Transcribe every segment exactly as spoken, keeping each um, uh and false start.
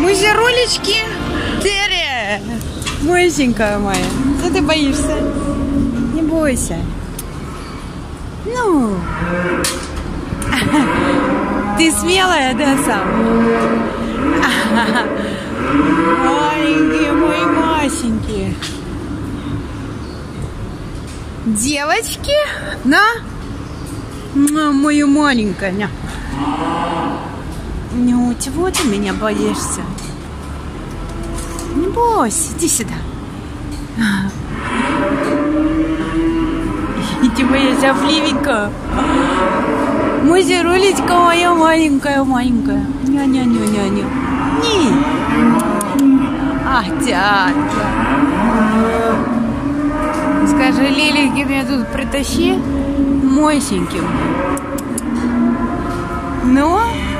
Мы же рулечки. Терри, мойсенькая моя, что ты боишься? Не бойся. Ну, ты смелая, да, сам? Маленькие мои масенькие. Девочки, на, моя маленькая. Ну, чего ты меня боишься? Не бойся, иди сюда. Иди, моя шапливенькая. Моя рулечка моя маленькая, маленькая. Ня-ня-ня-ня-ня. Не. Ах, тятя. Скажи, Лилики, меня тут притащи мойсеньким. Ну?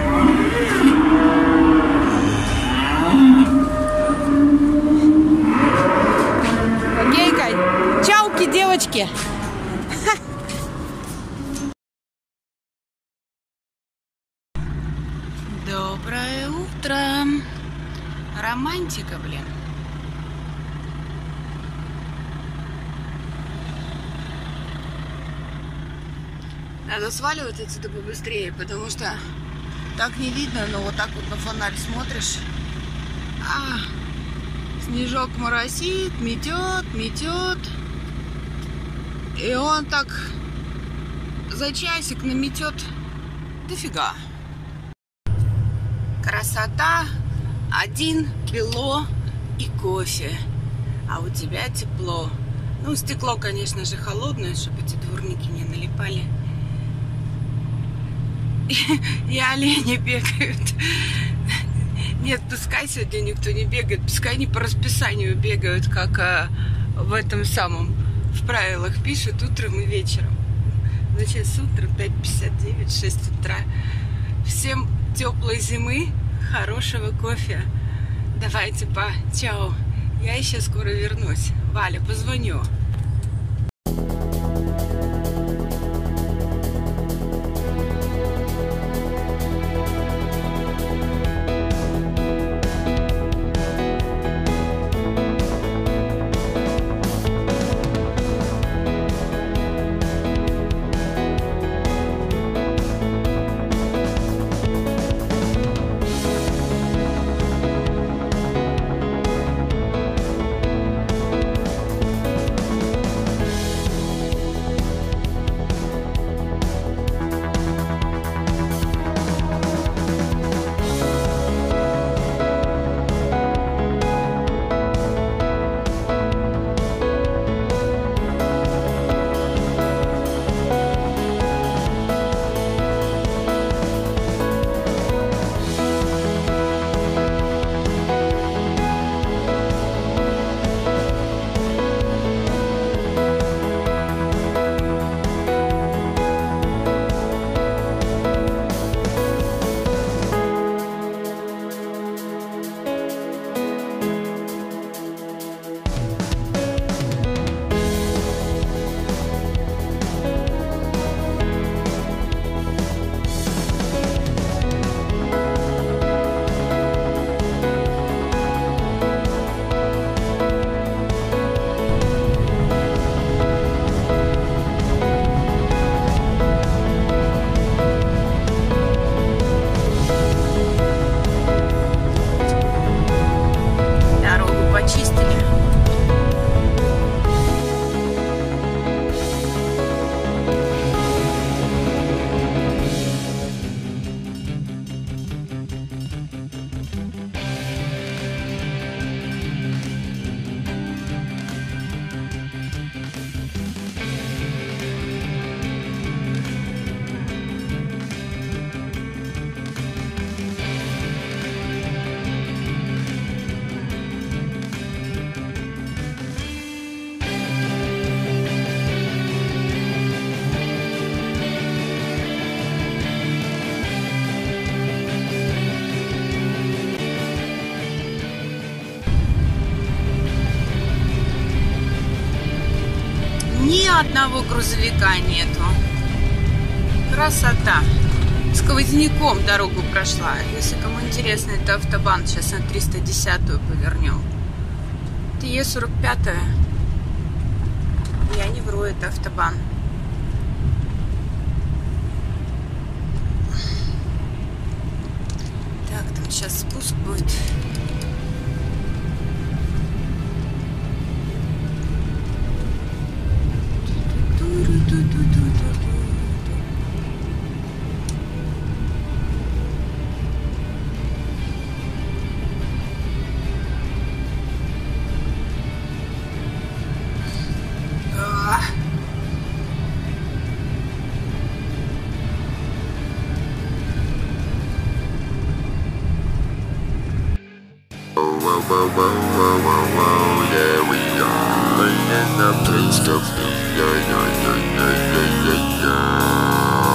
Окей-ка. Чауки, девочки. Доброе утро. Романтика, блин. Надо сваливать отсюда побыстрее, потому что так не видно, но вот так вот на фонарь смотришь. А, снежок моросит, метет, метет. И он так за часик наметет дофига. Красота, один, бело и кофе. А у тебя тепло. Ну, стекло, конечно же, холодное, чтобы эти дворники не налипали. И олени бегают. Нет, пускай сегодня никто не бегает. Пускай они по расписанию бегают, как а, в этом самом, в правилах пишут утром и вечером. Ну, сейчас утро, пять пятьдесят девять, шесть утра. Всем теплой зимы, хорошего кофе. Давайте, па, чао. Я еще скоро вернусь. Валя, позвоню. Ни одного грузовика нету. Красота. сквозняком дорогу прошла. Если кому интересно, это автобан. Сейчас на триста десятую повернем. Это Е сорок пять. Я не вру, это автобан. Так, там сейчас спуск будет. Whoa, whoa, whoa, whoa, whoa, yeah, we are in the place to be, yeah, yeah, yeah, yeah, yeah, yeah, yeah.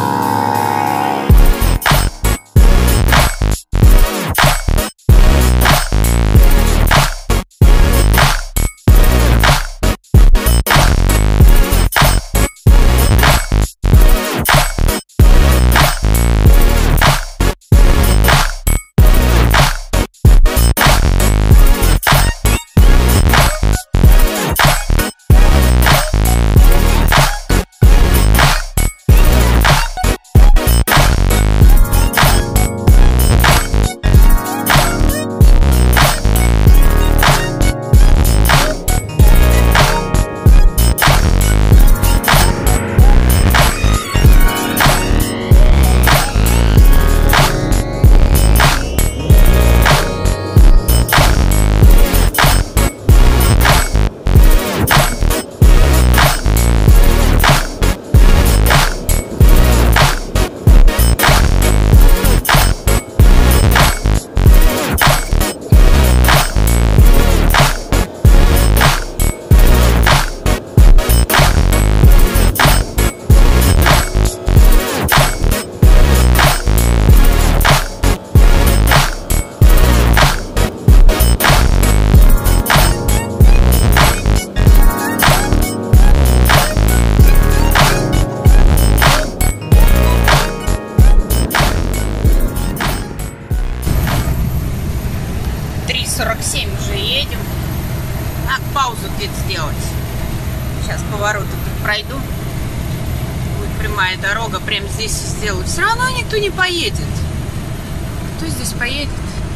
три сорок семь уже едем. Надо паузу где-то сделать. Сейчас повороты тут пройду. Будет прямая дорога. Прямо здесь сделаю. Все равно никто не поедет. Кто здесь поедет?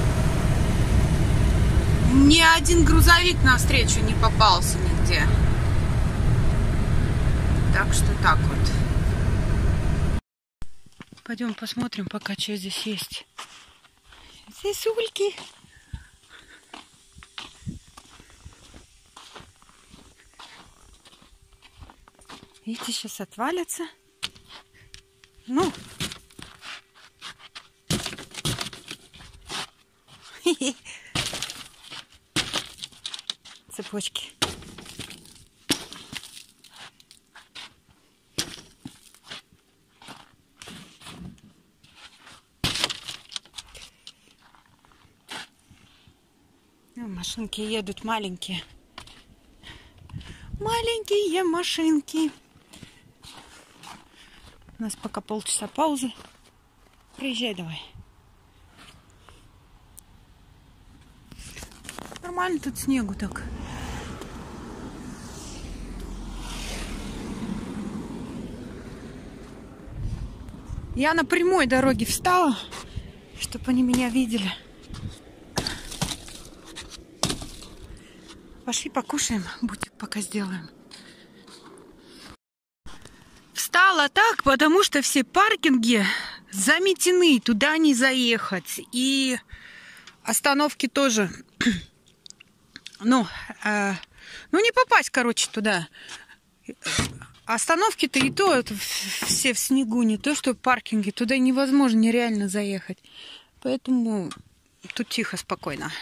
Ни один грузовик навстречу не попался нигде. Так что так вот. Пойдем посмотрим, пока что здесь есть. Здесь ульки. Видите, сейчас отвалятся. Ну. Цепочки. Ну, машинки едут маленькие. Маленькие машинки. У нас пока полчаса паузы. Приезжай давай. Нормально тут снегу так. Я на прямой дороге встала, чтобы они меня видели. Пошли покушаем, бутик пока сделаем. Встала так, потому что все паркинги заметены, туда не заехать. И остановки тоже. Ну, э, ну не попасть, короче, туда. Остановки-то и то это все в снегу, не то что паркинги. Туда невозможно нереально заехать. Поэтому тут тихо, спокойно.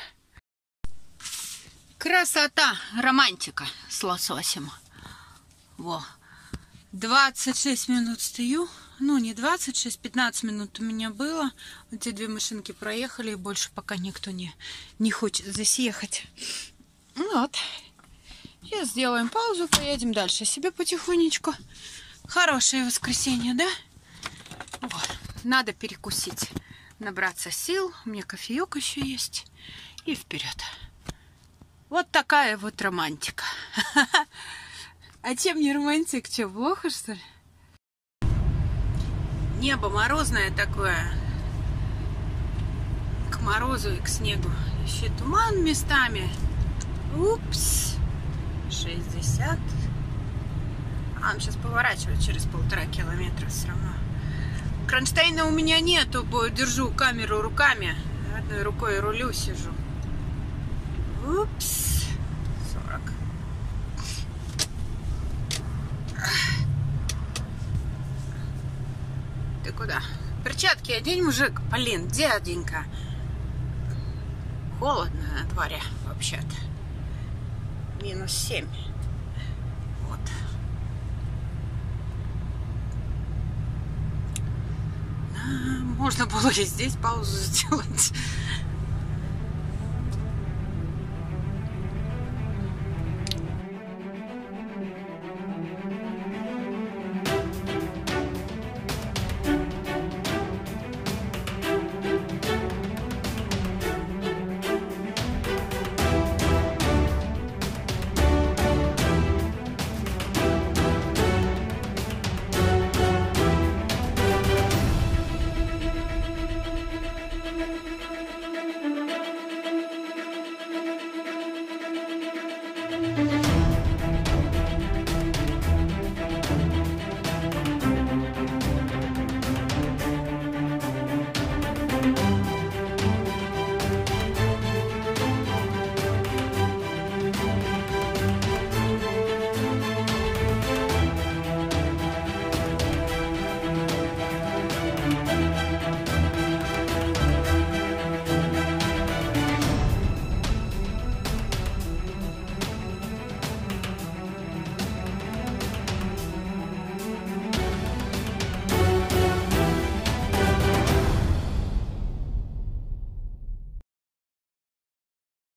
Красота, романтика с лососем. Во. двадцать шесть минут стою. Ну, не двадцать шесть, пятнадцать минут у меня было. Эти две машинки проехали, и больше пока никто не, не хочет здесь ехать. Вот. Сейчас сделаем паузу, поедем дальше себе потихонечку. Хорошее воскресенье, да? Вот. надо перекусить, набраться сил. У меня кофеек еще есть. И вперед. Вот такая вот романтика. А чем не романтик? Че, плохо, что ли? Небо морозное такое. К морозу и к снегу. Еще туман местами. Упс. шестьдесят. А, он сейчас поворачивает через полтора километра все равно. Кронштейна у меня нету, держу камеру руками. Одной рукой рулю сижу. Упс. сорок. Ты куда? Перчатки одень, мужик. Блин, дяденька. Холодно на дворе вообще-то. Минус семь. Вот. Можно было и здесь паузу сделать.